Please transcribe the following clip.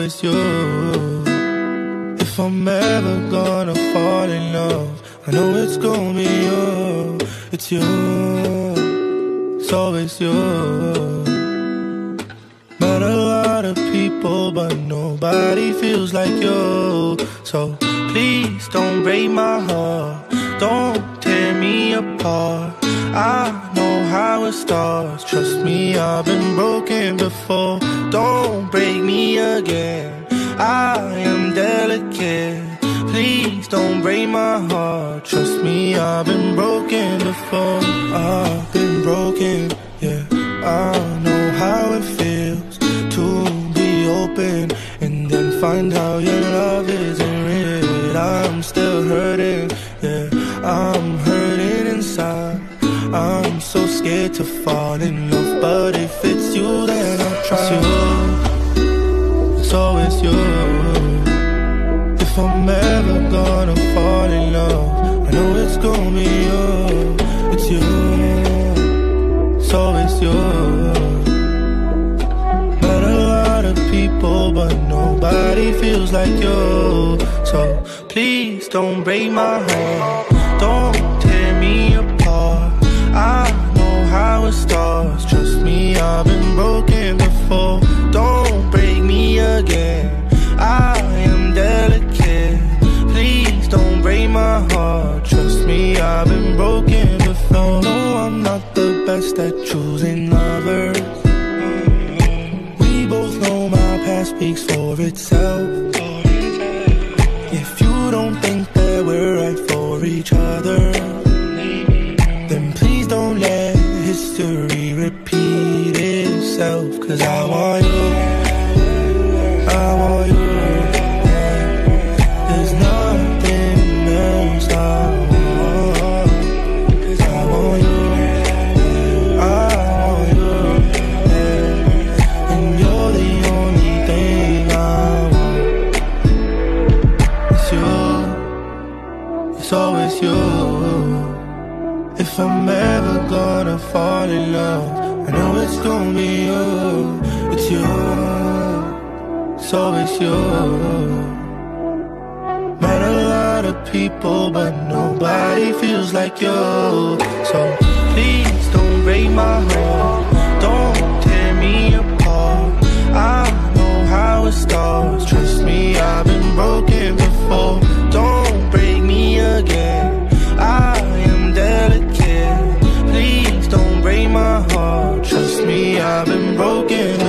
it's you. If I'm ever gonna fall in love, I know it's gonna be you. It's you, it's always you. Met a lot of people, but nobody feels like you. So please don't break my heart, don't tear me apart. I know how it starts, trust me, I've been broken before. Don't break me again, I am delicate. Please don't break my heart, trust me, I've been broken before. I've been broken, yeah, I know how it feels to be open and then find out your love isn't real. I'm still hurting, yeah, I'm hurting inside. I'm so scared to fall in love, but if it's you, then I'll try. It's always you. If I'm ever gonna fall in love, I know it's gonna be you. It's you, it's always you. Met a lot of people, but nobody feels like you. So please don't break my heart, don't tear me apart. I know how it starts, trust me, I've been broken before. Don't break me again, I am delicate. Please don't break my heart, trust me, I've been broken before. No, I'm not the best at choosing lovers. We both know my past speaks for itself. If you don't think that we're right for each other, then please don't let history repeat itself. Cause I want you, I want you. There's nothing else I want. Cause I want you, I want you. And you're the only thing I want. It's you, it's always you. If I'm ever gonna fall in love, I know it's gonna be you. It's you, it's always you. Met a lot of people, but nobody feels like you. So please don't break my heart, don't tear me apart. I know how it starts, trust me, I've been broken before. Don't break me again, I am delicate. Please don't break my heart, trust me, I've been broken